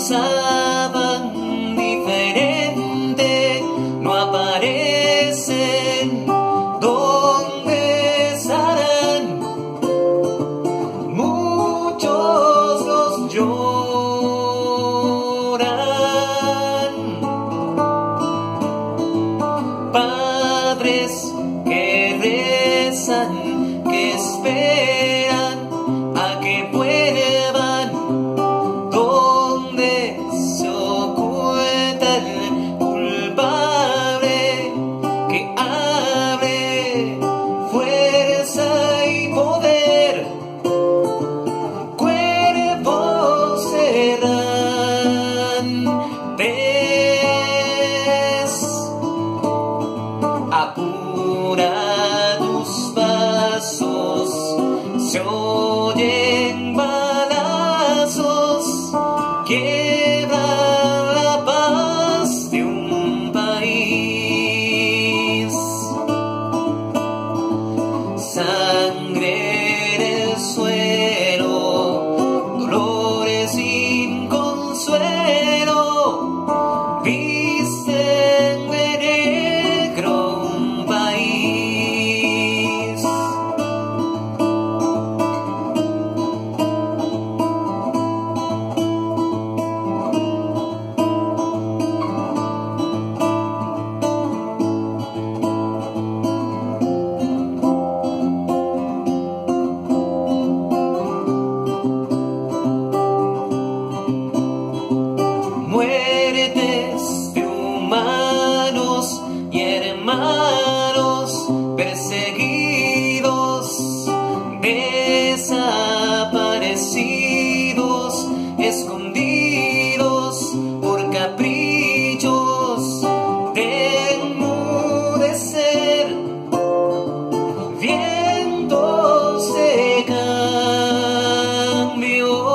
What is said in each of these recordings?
pensaban diferente, no aparecen. ¿Dónde estarán? Muchos los lloran. Padres que rezan, que esperan a que vuelvan, donde se oculta el culpable, que hable fuerza y poder. Cuerpos errantes, apura tus pasos, se oyen balazos, quiebran la paz de un país. Sangre en el suelo, dolores sin consuelo, visten de negro un país. Muertes de humanos y hermanos perseguidos, desaparecidos, escondidos por caprichos de enmudecer. Vientos de cambio,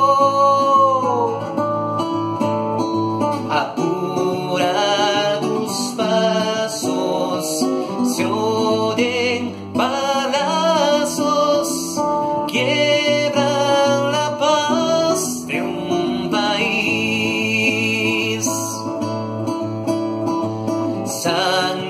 apura tus pasos, se oyen balazos, quiebran la paz de un país. Sangre